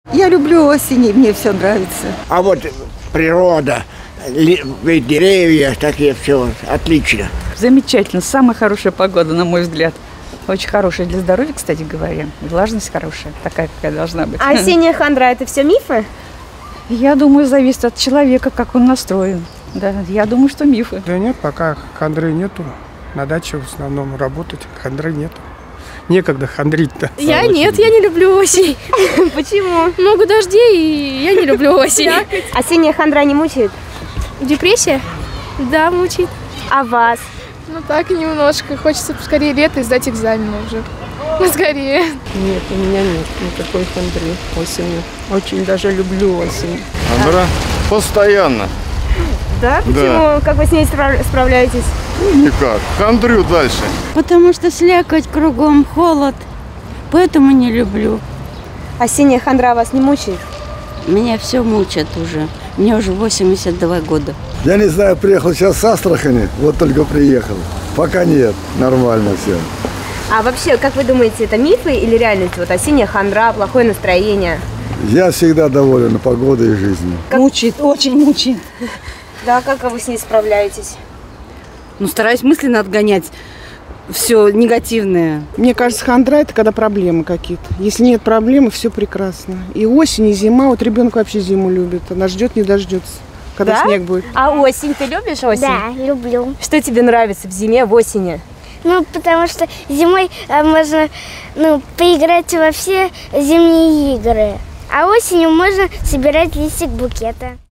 Я люблю осень, и мне все нравится. А вот природа, деревья, такие все отлично. Замечательно, самая хорошая погода, на мой взгляд. Очень хорошая для здоровья, кстати говоря. Влажность хорошая, такая, какая должна быть. А осенняя хандра – это все мифы? Я думаю, зависит от человека, как он настроен. Да, я думаю, что мифы. Да нет, пока хандры нету. На даче в основном работать, хандры нету. Некогда хандрить-то. Я нет, я не люблю осень. Почему? Много дождей, и я не люблю осень. Осенняя хандра не мучает? Депрессия? Да, мучает. А вас? Ну так, немножко. Хочется поскорее лето и сдать экзамены уже. Скорее. Нет, у меня нет никакой хандры осенью. Очень даже люблю осень. Хандра? Постоянно. Да? Почему? Да. Как вы с ней справляетесь? Никак. Хандрю дальше. Потому что слякоть кругом, холод. Поэтому не люблю. Осенняя хандра вас не мучает? Меня все мучат уже. Мне уже 82 года. Я не знаю, приехал сейчас с Астрахани, вот только приехал. Пока нет, нормально все. А вообще, как вы думаете, это мифы или реальность? Вот осенняя хандра, плохое настроение? Я всегда доволен погодой и жизнью. Мучает, очень мучает. Да, как вы с ней справляетесь? Ну, стараюсь мысленно отгонять все негативное. Мне кажется, хандра – это когда проблемы какие-то. Если нет проблемы, все прекрасно. И осень, и зима. Вот ребенок вообще зиму любит. Она ждет, не дождется, когда снег будет. А осень? Ты любишь осень? Да, люблю. Что тебе нравится в зиме, в осени? Ну, потому что зимой можно поиграть во все зимние игры. А осенью можно собирать листик букета.